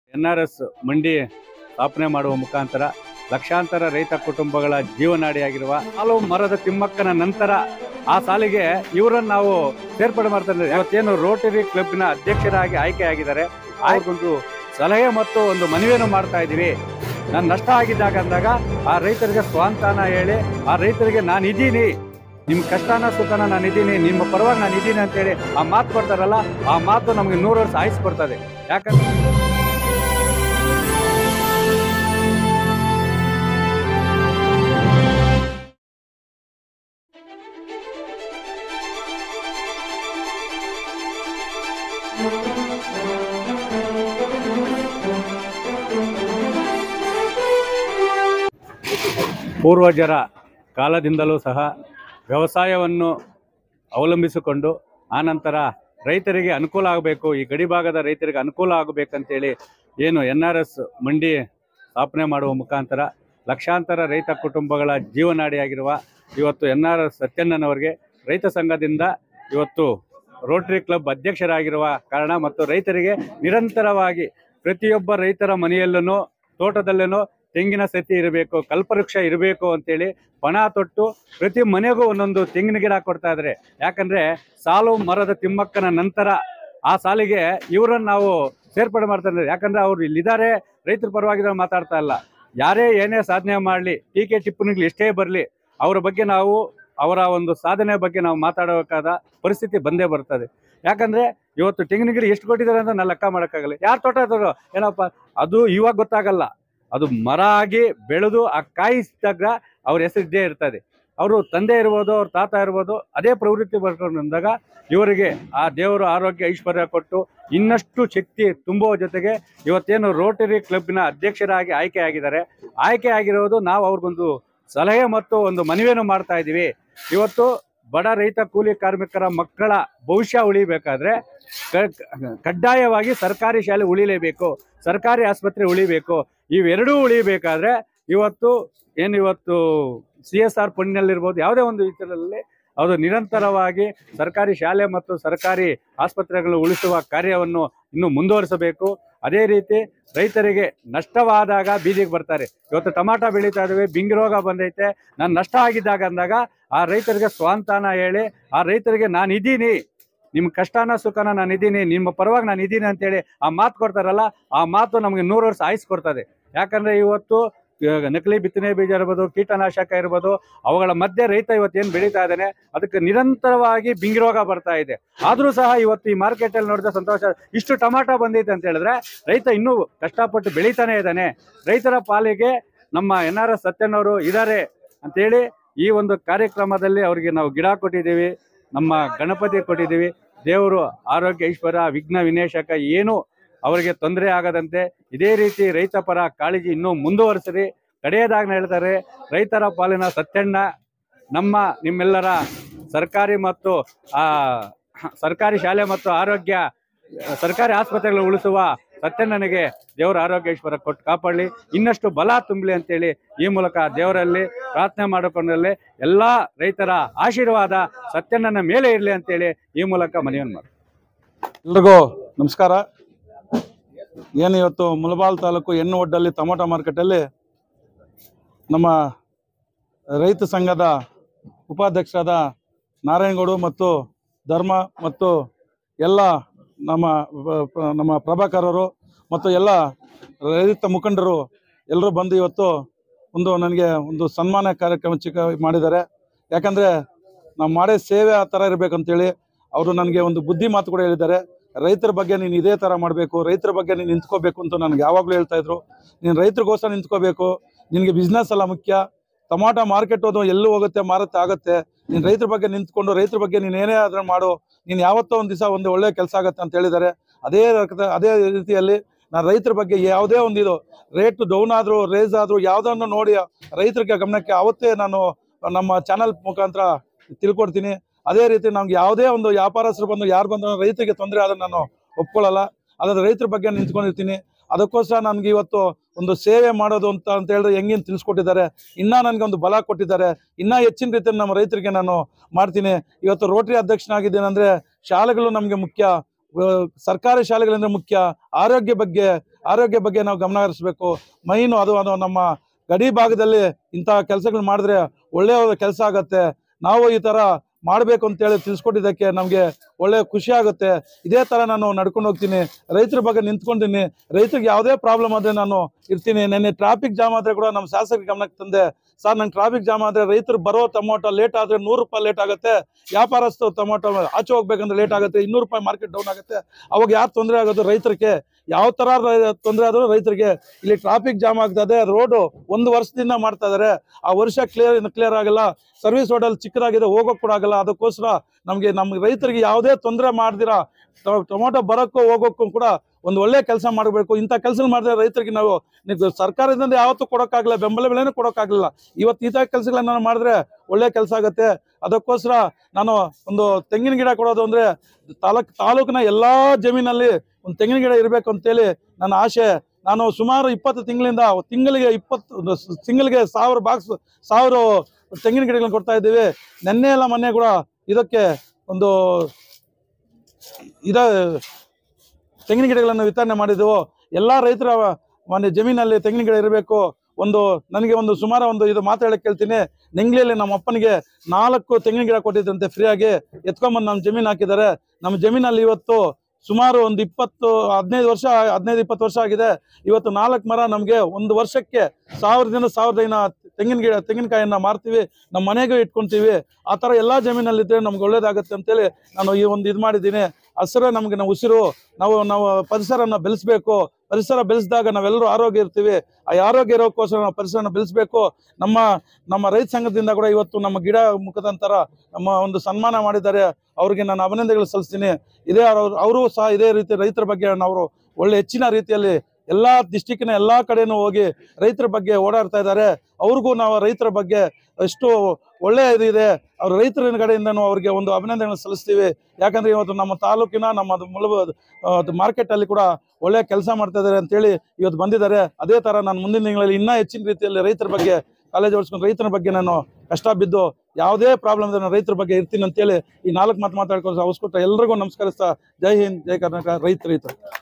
ಎನ್ಆರ್ಎಸ್ ಮಂಡಿ ಸ್ಥಾಪನೆ ಮಾಡುವ ಮುಖಾಂತರ ಲಕ್ಷಾಂತರ ರೈತ ಕುಟುಂಬಗಳ ಜೀವನಾಡಿಯಾಗಿರುವ ಹಲವು ಮರದ ತಿಮ್ಮಕ್ಕನ ನಂತರ ಆ ಸಾಲಿಗೆ ಇವರನ್ನು ನಾವು ಸೇರ್ಪಡೆ ಮಾಡ್ತಾ ಇದ್ದೀವಿ. ಇವತ್ತೇನು ರೋಟರಿ ಕ್ಲಬ್ನ ಅಧ್ಯಕ್ಷರಾಗಿ ಆಯ್ಕೆಯಾಗಿದ್ದಾರೆ, ಅವ್ರಿಗೊಂದು ಸಲಹೆ ಮತ್ತು ಒಂದು ಮನವಿಯನ್ನು ಮಾಡ್ತಾ ಇದ್ದೀವಿ. ನಾನು ನಷ್ಟ ಆಗಿದ್ದಾಗ ಅಂದಾಗ ಆ ರೈತರಿಗೆ ಸ್ವಾಂತಾನ ಹೇಳಿ, ಆ ರೈತರಿಗೆ ನಾನಿದ್ದೀನಿ, ನಿಮ್ಮ ಕಷ್ಟನ ಸುಖನ ನಾನಿದ್ದೀನಿ, ನಿಮ್ಮ ಪರವಾಗಿ ನಾನಿದ್ದೀನಿ ಅಂತೇಳಿ ಆ ಮಾತು ಕೊಡ್ತಾರಲ್ಲ, ಆ ಮಾತು ನಮಗೆ 100 ವರ್ಷ ಆಯಿಸ್ಕೊಡ್ತದೆ. ಯಾಕಂದ್ರೆ ಪೂರ್ವಜರ ಕಾಲದಿಂದಲೂ ಸಹ ವ್ಯವಸಾಯವನ್ನು ಅವಲಂಬಿಸಿಕೊಂಡು ಆನಂತರ ರೈತರಿಗೆ ಅನುಕೂಲ ಆಗಬೇಕು, ಈ ಗಡಿಭಾಗದ ರೈತರಿಗೆ ಅನುಕೂಲ ಆಗಬೇಕಂತೇಳಿ ಏನು ಎನ್ಆರ್ಎಸ್ ಮಂಡಿ ಸ್ಥಾಪನೆ ಮಾಡುವ ಮುಖಾಂತರ ಲಕ್ಷಾಂತರ ರೈತ ಕುಟುಂಬಗಳ ಜೀವನಾಡಿಯಾಗಿರುವ ಇವತ್ತು ಎನ್ಆರ್ಎಸ್ ಸತ್ಯಣ್ಣನವರಿಗೆ ರೈತ ಸಂಘದಿಂದ ಇವತ್ತು ರೋಟರಿ ಕ್ಲಬ್ ಅಧ್ಯಕ್ಷರಾಗಿರುವ ಕಾರಣ ಮತ್ತು ರೈತರಿಗೆ ನಿರಂತರವಾಗಿ ಪ್ರತಿಯೊಬ್ಬ ರೈತರ ಮನೆಯಲ್ಲೂ ತೋಟದಲ್ಲೂ ತೆಂಗಿನ ಸಸಿ ಇರಬೇಕು, ಕಲ್ಪವೃಕ್ಷ ಇರಬೇಕು ಅಂತೇಳಿ ಪಣ ತೊಟ್ಟು ಪ್ರತಿ ಮನೆಗೂ ಒಂದೊಂದು ತೆಂಗಿನ ಗಿಡ ಕೊಡ್ತಾ ಇದ್ದಾರೆ. ಯಾಕಂದರೆ ಸಾಲು ಮರದ ತಿಮ್ಮಕ್ಕನ ನಂತರ ಆ ಸಾಲಿಗೆ ಇವರನ್ನು ನಾವು ಸೇರ್ಪಡೆ ಮಾಡ್ತಾ ಇದ್ದೀವಿ. ಯಾಕಂದರೆ ಅವರು ಇಲ್ಲಿದ್ದಾರೆ, ರೈತರ ಪರವಾಗಿ ಮಾತಾಡ್ತಾ ಇಲ್ಲ. ಯಾರೇ ಏನೇ ಸಾಧನೆ ಮಾಡಲಿ, ಟೀಕೆ ಟಿಪ್ಪಣಿಗಳು ಎಷ್ಟೇ ಬರಲಿ, ಅವರ ಬಗ್ಗೆ ನಾವು ಅವರ ಒಂದು ಸಾಧನೆ ಬಗ್ಗೆ ನಾವು ಮಾತಾಡಬೇಕಾದ ಪರಿಸ್ಥಿತಿ ಬಂದೇ ಬರ್ತದೆ. ಯಾಕಂದರೆ ಇವತ್ತು ತೆಂಗಿನ ಗಿಡ ಎಷ್ಟು ಕೊಟ್ಟಿದ್ದಾರೆ ಅಂತ ನಾನು ಲೆಕ್ಕ ಮಾಡೋಕ್ಕಾಗಲ್ಲ. ಯಾರು ತೋಟ ಇದ್ದಾರೋ ಏನಪ್ಪ ಅದು ಇವಾಗ ಗೊತ್ತಾಗಲ್ಲ, ಅದು ಮರ ಆಗಿ ಬೆಳೆದು ಆ ಕಾಯಿಸಿದಾಗ ಅವ್ರ ಹೆಸರು ಇದ್ದೇ ಇರ್ತದೆ. ಅವರು ತಂದೆ ಇರ್ಬೋದು, ಅವ್ರ ತಾತ ಇರ್ಬೋದು, ಅದೇ ಪ್ರವೃತ್ತಿ ಬರ್ಕೊಂಡು ಬಂದಾಗ ಇವರಿಗೆ ಆ ದೇವರು ಆರೋಗ್ಯ ಐಶ್ವರ್ಯ ಕೊಟ್ಟು ಇನ್ನಷ್ಟು ಶಕ್ತಿ ತುಂಬುವ ಜೊತೆಗೆ ಇವತ್ತೇನು ರೋಟರಿ ಕ್ಲಬ್ನ ಅಧ್ಯಕ್ಷರಾಗಿ ಆಯ್ಕೆಯಾಗಿದ್ದಾರೆ. ಆಯ್ಕೆಯಾಗಿರೋದು ನಾವು ಅವ್ರಿಗೊಂದು ಸಲಹೆ ಮತ್ತು ಒಂದು ಮನವಿಯನ್ನು ಮಾಡ್ತಾ ಇದ್ದೀವಿ. ಇವತ್ತು ಬಡ ರೈತ ಕೂಲಿ ಕಾರ್ಮಿಕರ ಮಕ್ಕಳ ಭವಿಷ್ಯ ಉಳಿಬೇಕಾದ್ರೆ ಕಡ್ಡಾಯವಾಗಿ ಸರ್ಕಾರಿ ಶಾಲೆ ಉಳಿಲೇಬೇಕು, ಸರ್ಕಾರಿ ಆಸ್ಪತ್ರೆ ಉಳಿಬೇಕು. ಇವೆರಡೂ ಉಳಿಬೇಕಾದ್ರೆ ಇವತ್ತು CSR ಫಂಡ್ನಲ್ಲಿರ್ಬೋದು, ಯಾವುದೇ ಒಂದು ವಿಚಾರದಲ್ಲಿ ಅದು ನಿರಂತರವಾಗಿ ಸರ್ಕಾರಿ ಶಾಲೆ ಮತ್ತು ಸರ್ಕಾರಿ ಆಸ್ಪತ್ರೆಗಳು ಉಳಿಸುವ ಕಾರ್ಯವನ್ನು ಇನ್ನೂ ಮುಂದುವರಿಸಬೇಕು. ಅದೇ ರೀತಿ ರೈತರಿಗೆ ನಷ್ಟವಾದಾಗ ಬೀದಿಗೆ ಬರ್ತಾರೆ. ಇವತ್ತು ಟಮಾಟ ಬೆಳೀತಾ ಇದ್ದೇವೆ, ಬಿಂಗಿ ರೋಗ ಬಂದೈತೆ, ನಾನು ನಷ್ಟ ಆಗಿದ್ದಾಗ ಅಂದಾಗ ಆ ರೈತರಿಗೆ ಸ್ವಾಂತಾನ ಹೇಳಿ, ಆ ರೈತರಿಗೆ ನಾನಿದ್ದೀನಿ, ನಿಮ್ಮ ಕಷ್ಟನ ಸುಖನ ನಾನಿದ್ದೀನಿ, ನಿಮ್ಮ ಪರವಾಗಿ ನಾನಿದ್ದೀನಿ ಅಂತೇಳಿ ಆ ಮಾತು ಕೊಡ್ತಾರಲ್ಲ, ಆ ಮಾತು ನಮಗೆ 100 ವರ್ಷ ಆಯಿಸ್ಕೊಡ್ತದೆ. ಯಾಕಂದರೆ ಇವತ್ತು ನಕಲಿ ಬಿತ್ತನೆ ಬೀಜ ಇರ್ಬೋದು, ಕೀಟನಾಶಕ ಇರ್ಬೋದು, ಅವುಗಳ ಮಧ್ಯೆ ರೈತ ಇವತ್ತೇನು ಬೆಳೀತಾ ಇದ್ದಾನೆ ಅದಕ್ಕೆ ನಿರಂತರವಾಗಿ ಬಿಂಗಿ ರೋಗ ಬರ್ತಾ ಇದೆ. ಆದರೂ ಸಹ ಇವತ್ತು ಈ ಮಾರ್ಕೆಟಲ್ಲಿ ನೋಡಿದ್ರೆ ಸಂತೋಷ, ಇಷ್ಟು ಟಮಾಟೋ ಬಂದೈತೆ ಅಂತ ಹೇಳಿದ್ರೆ ರೈತ ಇನ್ನೂ ಕಷ್ಟಪಟ್ಟು ಬೆಳೀತಾನೆ ಇದ್ದಾನೆ. ರೈತರ ಪಾಲಿಗೆ ನಮ್ಮ ಎನ್ಆರ್ಎಸ್ ಸತ್ಯಣ್ಣವರು ಇದ್ದಾರೆ ಅಂತೇಳಿ ಈ ಒಂದು ಕಾರ್ಯಕ್ರಮದಲ್ಲಿ ಅವರಿಗೆ ನಾವು ಗಿಡ ಕೊಟ್ಟಿದ್ದೀವಿ, ನಮ್ಮ ಗಣಪತಿ ಕೊಟ್ಟಿದ್ದೀವಿ. ದೇವರು ಆರೋಗ್ಯ ಐಶ್ವರ್ಯ ವಿಘ್ನ ವಿನಾಶಕ ಏನು ಅವರಿಗೆ ತೊಂದರೆ ಆಗದಂತೆ ಇದೇ ರೀತಿ ರೈತ ಪರ ಕಾಳಜಿ ಇನ್ನೂ ಮುಂದುವರಿಸಿರಿ. ಕಡೆಯದಾಗಿ ಹೇಳ್ತಾರೆ, ರೈತರ ಪಾಲಿನ ಸತ್ಯಣ್ಣ ನಿಮ್ಮೆಲ್ಲರ ಸರ್ಕಾರಿ ಶಾಲೆ ಮತ್ತು ಆರೋಗ್ಯ ಸರ್ಕಾರಿ ಆಸ್ಪತ್ರೆಗಳು ಉಳಿಸುವ ಸತ್ಯಣ್ಣನಿಗೆ ದೇವರ ಆರೋಗ್ಯ ಐಶ್ವರ್ಯ ಕೊಟ್ಟು ಕಾಪಾಡಲಿ, ಇನ್ನಷ್ಟು ಬಲ ತುಂಬಲಿ ಅಂತೇಳಿ ಈ ಮೂಲಕ ದೇವರಲ್ಲಿ ಪ್ರಾರ್ಥನೆ ಮಾಡಿಕೊಂಡಲ್ಲಿ ಎಲ್ಲ ರೈತರ ಆಶೀರ್ವಾದ ಸತ್ಯಣ್ಣನ ಮೇಲೆ ಇರಲಿ ಅಂತೇಳಿ ಈ ಮೂಲಕ ಮನವಿಯನ್ನು ಮಾಡಿ. ಎಲ್ರಿಗೂ ನಮಸ್ಕಾರ. ಏನು ಇವತ್ತು ಮುಳಬಾಲ್ ತಾಲೂಕು ಹೆಣ್ಣು ಒಡ್ಡಲ್ಲಿ ಟೊಮೊಟೊ ಮಾರ್ಕೆಟಲ್ಲಿ ನಮ್ಮ ರೈತ ಸಂಘದ ಉಪಾಧ್ಯಕ್ಷರಾದ ನಾರಾಯಣಗೌಡ ಮತ್ತು ಧರ್ಮ ಮತ್ತು ಎಲ್ಲ ನಮ್ಮ ಪ್ರಭಾಕರರು ಮತ್ತು ಎಲ್ಲ ರೈತ ಮುಖಂಡರು ಎಲ್ಲರೂ ಬಂದು ಇವತ್ತು ನನಗೆ ಒಂದು ಸನ್ಮಾನ ಕಾರ್ಯಕ್ರಮ ಮಾಡಿದ್ದಾರೆ. ಯಾಕಂದರೆ ನಾವು ಮಾಡೋ ಸೇವೆ ಆ ಥರ ಇರಬೇಕಂತೇಳಿ ಅವರು ನನಗೆ ಒಂದು ಬುದ್ಧಿ ಮಾತು ಕೂಡ ಹೇಳಿದ್ದಾರೆ. ರೈತರ ಬಗ್ಗೆ ನೀನು ಇದೇ ಥರ ಮಾಡಬೇಕು, ರೈತರ ಬಗ್ಗೆ ನೀನು ನಿಂತ್ಕೋಬೇಕು ಅಂತ ನನಗೆ ಯಾವಾಗಲೂ ಹೇಳ್ತಾಯಿದ್ರು. ನೀನು ರೈತರಿಗೋಸ್ಕರ ನಿಂತ್ಕೋಬೇಕು, ನಿನಗೆ ಬಿಸ್ನೆಸ್ ಎಲ್ಲ ಮುಖ್ಯ, ಟೊಮಾಟೊ ಮಾರ್ಕೆಟ್ ಹೋದು ಎಲ್ಲೂ ಹೋಗುತ್ತೆ, ಮಾರುತ್ತೆ ಆಗುತ್ತೆ, ನೀನು ರೈತರ ಬಗ್ಗೆ ನಿಂತ್ಕೊಂಡು ರೈತರ ಬಗ್ಗೆ ನೀನು ಏನೇ ಆದರೂ ಮಾಡು, ನೀನು ಯಾವತ್ತೋ ಒಂದು ದಿವಸ ಒಂದು ಒಳ್ಳೆ ಕೆಲಸ ಆಗುತ್ತೆ ಅಂತ ಹೇಳಿದ್ದಾರೆ. ಅದೇ ರೀತಿಯಲ್ಲಿ ನಾನು ರೈತರ ಬಗ್ಗೆ ಯಾವುದೇ ಒಂದು ಇದು ರೇಟ್ ಡೌನ್ ಆದರೂ ರೇಸ್ ಆದರೂ ಯಾವುದನ್ನು ನೋಡಿ ರೈತರಿಗೆ ಗಮನಕ್ಕೆ ಅವತ್ತೇ ನಾನು ನಮ್ಮ ಚಾನಲ್ ಮುಖಾಂತರ ತಿಳ್ಕೊಡ್ತೀನಿ. ಅದೇ ರೀತಿ ನಮ್ಗೆ ಯಾವುದೇ ಒಂದು ವ್ಯಾಪಾರಸ್ಥರು ಬಂದು ಯಾರು ಬಂದರೂ ರೈತರಿಗೆ ತೊಂದರೆ ಆದ್ರೆ ನಾನು ಒಪ್ಕೊಳ್ಳಲ್ಲ. ಅದಾದ್ರೆ ರೈತರ ಬಗ್ಗೆ ನಿಂತ್ಕೊಂಡಿರ್ತೀನಿ. ಅದಕ್ಕೋಸ್ಕರ ನನಗೆ ಇವತ್ತು ಒಂದು ಸೇವೆ ಮಾಡೋದು ಅಂತ ಹೇಳಿದ್ರೆ ಹೆಂಗೇನು ತಿಳಿಸ್ಕೊಟ್ಟಿದ್ದಾರೆ, ಇನ್ನೂ ನನಗೆ ಒಂದು ಬಲ ಕೊಟ್ಟಿದ್ದಾರೆ. ಇನ್ನೂ ಹೆಚ್ಚಿನ ರೀತಿಯಲ್ಲಿ ನಮ್ಮ ರೈತರಿಗೆ ನಾನು ಮಾಡ್ತೀನಿ. ಇವತ್ತು ರೋಟರಿ ಅಧ್ಯಕ್ಷನಾಗಿದ್ದೇನೆಂದರೆ ಶಾಲೆಗಳು ನಮಗೆ ಮುಖ್ಯ, ಸರ್ಕಾರಿ ಶಾಲೆಗಳಿಂದ ಮುಖ್ಯ. ಆರೋಗ್ಯ ಬಗ್ಗೆ ನಾವು ಗಮನ ಹರಿಸಬೇಕು. ಮೈನು ಅದು ನಮ್ಮ ಗಡಿ ಭಾಗದಲ್ಲಿ ಇಂತಹ ಕೆಲಸಗಳು ಮಾಡಿದ್ರೆ ಒಳ್ಳೆಯ ಕೆಲಸ ಆಗತ್ತೆ. ನಾವು ಈ ತರ ಮಾಡಬೇಕು ಅಂತೇಳಿ ತಿಳಿಸ್ಕೊಟ್ಟಿದ್ದಕ್ಕೆ ನಮಗೆ ಒಳ್ಳೆ ಖುಷಿ ಆಗುತ್ತೆ. ಇದೇ ತರ ನಾನು ನಡ್ಕೊಂಡು ಹೋಗ್ತೀನಿ. ರೈತರ ಬಗ್ಗೆ ನಿಂತ್ಕೊಂಡಿನಿ. ರೈತರಿಗೆ ಯಾವುದೇ ಪ್ರಾಬ್ಲಮ್ ಆದ್ರೆ ನಾನು ಇರ್ತೀನಿ. ನೆನ್ನೆ ಟ್ರಾಫಿಕ್ ಜಾಮ್ ಆದ್ರೆ ಕೂಡ ನಮ್ಮ ಶಾಸಕರ ಗಮನಕ್ಕೆ ತಂದೆ. ಸರ್, ನಂಗೆ ಟ್ರಾಫಿಕ್ ಜಾಮ್ ಆದ್ರೆ ರೈತರು ಬರೋ ಟೊಮೊಟೊ ಲೇಟ್ ಆದ್ರೆ 100 ರೂಪಾಯಿ ಲೇಟ್ ಆಗುತ್ತೆ. ವ್ಯಾಪಾರಸ್ಥರು ಟೊಮೊಟೊ ಆಚೆ ಹೋಗ್ಬೇಕಂದ್ರೆ ಲೇಟ್ ಆಗುತ್ತೆ. 200 ರೂಪಾಯಿ ಮಾರ್ಕೆಟ್ ಡೌನ್ ಆಗುತ್ತೆ. ಅವಾಗ ಯಾರು ತೊಂದರೆ ಆಗೋದು? ರೈತರಿಗೆ. ಯಾವ ತರ ತೊಂದರೆ ಆದ್ರೂ ರೈತರಿಗೆ. ಇಲ್ಲಿ ಟ್ರಾಫಿಕ್ ಜಾಮ್ ಆಗ್ತದೆ. ರೋಡು 1 ವರ್ಷದಿಂದ ಮಾಡ್ತಾ ಇದಾರೆ. ಆ ವರ್ಷ ಕ್ಲಿಯರ್ ಆಗಲ್ಲ. ಸರ್ವಿಸ್ ರೋಡಲ್ಲಿ ಚಿಕ್ಕದಾಗಿದೆ, ಹೋಗೋಕ್ ಕೂಡ ಆಗಲ್ಲ. ಅದಕ್ಕೋಸ್ಕರ ನಮ್ಮ ರೈತರಿಗೆ ಯಾವುದೇ ತೊಂದರೆ ಮಾಡ್ದಿರಾ ಟೊಮೊಟೊ ಬರೋಕ್ಕೂ ಹೋಗೋಕ್ಕೂ ಕೂಡ ಒಂದು ಒಳ್ಳೆ ಕೆಲಸ ಮಾಡಬೇಕು. ಇಂಥ ಕೆಲಸ ಮಾಡಿದ್ರೆ ರೈತರಿಗೆ ನಾವು ಸರ್ಕಾರದಿಂದ ಯಾವತ್ತೂ ಕೊಡೋಕ್ಕಾಗಲ್ಲ, ಬೆಂಬಲ ಬೆಲೆನೂ ಕೊಡೋಕ್ಕಾಗಲಿಲ್ಲ. ಇವತ್ತು ಈ ಥರ ಕೆಲಸಗಳನ್ನ ಮಾಡಿದ್ರೆ ಒಳ್ಳೆ ಕೆಲಸ ಆಗುತ್ತೆ. ಅದಕ್ಕೋಸ್ಕರ ನಾನು ಒಂದು ತೆಂಗಿನ ಗಿಡ ಕೊಡೋದು ಅಂದ್ರೆ ತಾಲೂಕಿನ ಎಲ್ಲಾ ಜಮೀನಲ್ಲಿ ಒಂದು ತೆಂಗಿನ ಗಿಡ ಇರಬೇಕು ಅಂತೇಳಿ ನನ್ನ ಆಸೆ. ನಾನು ಸುಮಾರು 20 ತಿಂಗಳಿಂದ ತಿಂಗಳಿಗೆ 1000 ಬಾಕ್ಸ್ 1000 ತೆಂಗಿನ ಗಿಡಗಳನ್ನ ಕೊಡ್ತಾ ಇದ್ದೀವಿ. ಮೊನ್ನೆ ಕೂಡ ಇದಕ್ಕೆ ಒಂದು ತೆಂಗಿನ ಗಿಡಗಳನ್ನು ವಿತರಣೆ ಮಾಡಿದೆವು. ಎಲ್ಲಾ ರೈತರ ಜಮೀನಲ್ಲಿ ತೆಂಗಿನ ಗಿಡ ಇರಬೇಕು. ನನಗೆ ಸುಮಾರು ಇದು ಮಾತಾಡಕ್ಕೆ ಕೇಳ್ತೀನಿ. ನೆಂಗ್ಲಿಯಲ್ಲಿ ನಮ್ಮ ಅಪ್ಪನಿಗೆ 4 ತೆಂಗಿನ ಗಿಡ ಕೊಟ್ಟಿದ್ದಂತೆ ಫ್ರೀಯಾಗಿ ಎತ್ಕೊಂಡ್ಬಂದು ನಮ್ಮ ಜಮೀನು ಹಾಕಿದ್ದಾರೆ. ನಮ್ಮ ಜಮೀನಲ್ಲಿ ಇವತ್ತು ಸುಮಾರು ಒಂದು 15-20 ವರ್ಷ ಆಗಿದೆ. ಇವತ್ತು 4 ಮರ ನಮಗೆ ಒಂದು ವರ್ಷಕ್ಕೆ 1000 ತೆಂಗಿನಕಾಯಿಯನ್ನ ಮಾರ್ತೀವಿ, ನಮ್ಮ ಮನೆಗೂ ಇಟ್ಕೊಂತೀವಿ. ಆ ತರ ಎಲ್ಲಾ ಜಮೀನಲ್ಲಿದ್ರೆ ನಮ್ಗೆ ಒಳ್ಳೇದಾಗತ್ತೆ ಅಂತೇಳಿ ನಾನು ಇದು ಮಾಡಿದ್ದೀನಿ. ಹಸಿರೇ ನಮ್ಗೆ ಉಸಿರು. ನಾವು ಪರಿಸರನ ಬೆಳೆಸ್ಬೇಕು. ಪರಿಸರ ಬೆಳೆಸಿದಾಗ ನಾವೆಲ್ಲರೂ ಆರೋಗ್ಯ ಇರ್ತೀವಿ. ಆ ಆರೋಗ್ಯ ಇರೋಕ್ಕೋಸ್ಕರ ನಾವು ಪರಿಸರನ ಬೆಳೆಸ್ಬೇಕು. ನಮ್ಮ ರೈತ ಸಂಘದಿಂದ ಕೂಡ ಇವತ್ತು ನಮ್ಮ ಗಿಡ ಮುಖಾಂತರ ನಮ್ಮ ಸನ್ಮಾನ ಮಾಡಿದ್ದಾರೆ. ಅವ್ರಿಗೆ ನಾನು ಅಭಿನಂದನೆಗಳು ಸಲ್ಲಿಸ್ತೀನಿ. ಅವರು ಸಹ ಇದೇ ರೀತಿ ರೈತರ ಬಗ್ಗೆ ನಾವು ಒಳ್ಳೆ ಹೆಚ್ಚಿನ ರೀತಿಯಲ್ಲಿ ಎಲ್ಲಾ ಡಿಸ್ಟಿಕ್ನ ಎಲ್ಲಾ ಕಡೆನೂ ಹೋಗಿ ರೈತರ ಬಗ್ಗೆ ಓಡಾಡ್ತಾ ಇದ್ದಾರೆ. ಅವ್ರಿಗೂ ನಾವು ರೈತರ ಬಗ್ಗೆ ಎಷ್ಟು ಒಳ್ಳೆ ಇದೆ. ಅವ್ರ ರೈತರ ಕಡೆಯಿಂದನೂ ಅವ್ರಿಗೆ ಒಂದು ಅಭಿನಂದನೆಗಳನ್ನು ಸಲ್ಲಿಸ್ತೀವಿ. ಯಾಕಂದ್ರೆ ಇವತ್ತು ನಮ್ಮ ತಾಲೂಕಿನ ನಮ್ಮ ಮಾರ್ಕೆಟ್ ಅಲ್ಲಿ ಕೂಡ ಒಳ್ಳೆ ಕೆಲಸ ಮಾಡ್ತಾ ಇದ್ದಾರೆ ಅಂತೇಳಿ ಇವತ್ತು ಬಂದಿದ್ದಾರೆ. ಅದೇ ತರ ನಾನು ಮುಂದಿನ ತಿಂಗಳಲ್ಲಿ ಇನ್ನೂ ಹೆಚ್ಚಿನ ರೀತಿಯಲ್ಲಿ ರೈತರ ಬಗ್ಗೆ ಕಾಲೇಜ್ ಓಡಿಸ್ಕೊಂಡು ರೈತರ ಬಗ್ಗೆ ನಾನು ಕಷ್ಟ ಬಿದ್ದು ಯಾವುದೇ ಪ್ರಾಬ್ಲಮ್ ಇದೆ ರೈತರ ಬಗ್ಗೆ ಇರ್ತೀನಿ ಅಂತೇಳಿ ಈ 4 ಮಾತು ಮಾತಾಡ್ಕೊಂಡು ಅವಸ್ಕೊಟ್ಟ ಎಲ್ರಿಗೂ ನಮಸ್ಕರಿಸ್ತಾ ಜೈ ಹಿಂದ್, ಜೈ ಕರ್ನಾಟಕ. ರೈತರು